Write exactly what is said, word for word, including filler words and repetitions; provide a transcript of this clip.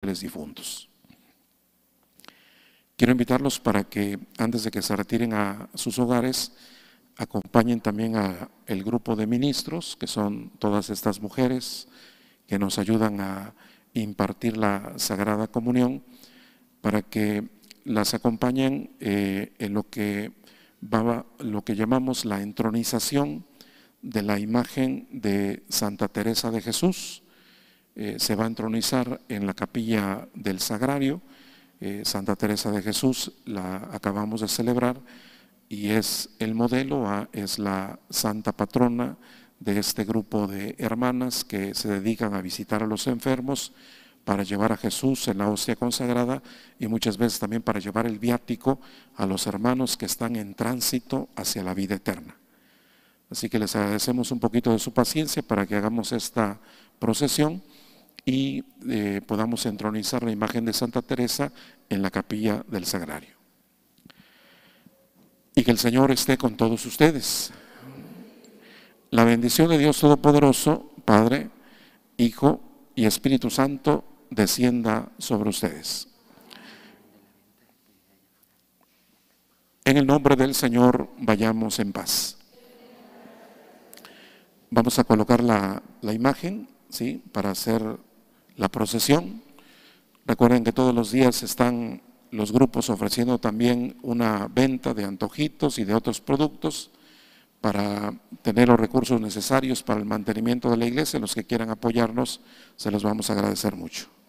familiares difuntos. Quiero invitarlos para que antes de que se retiren a sus hogares, acompañen también al grupo de ministros, que son todas estas mujeres que nos ayudan a impartir la Sagrada Comunión, para que las acompañen eh, en lo que, va, lo que llamamos la entronización de la imagen de Santa Teresa de Jesús. Eh, se va a entronizar en la capilla del Sagrario. Eh, Santa Teresa de Jesús la acabamos de celebrar y es el modelo, a, es la santa patrona de este grupo de hermanas que se dedican a visitar a los enfermos para llevar a Jesús en la hostia consagrada y muchas veces también para llevar el viático a los hermanos que están en tránsito hacia la vida eterna. Así que les agradecemos un poquito de su paciencia para que hagamos esta procesión y eh, podamos entronizar la imagen de Santa Teresa en la capilla del Sagrario. Y que el Señor esté con todos ustedes. La bendición de Dios Todopoderoso, Padre, Hijo y Espíritu Santo, descienda sobre ustedes. En el nombre del Señor, vayamos en paz. Vamos a colocar la, la imagen, ¿sí?, para hacer la procesión. Recuerden que todos los días están los grupos ofreciendo también una venta de antojitos y de otros productos para tener los recursos necesarios para el mantenimiento de la iglesia. Los que quieran apoyarnos, se los vamos a agradecer mucho.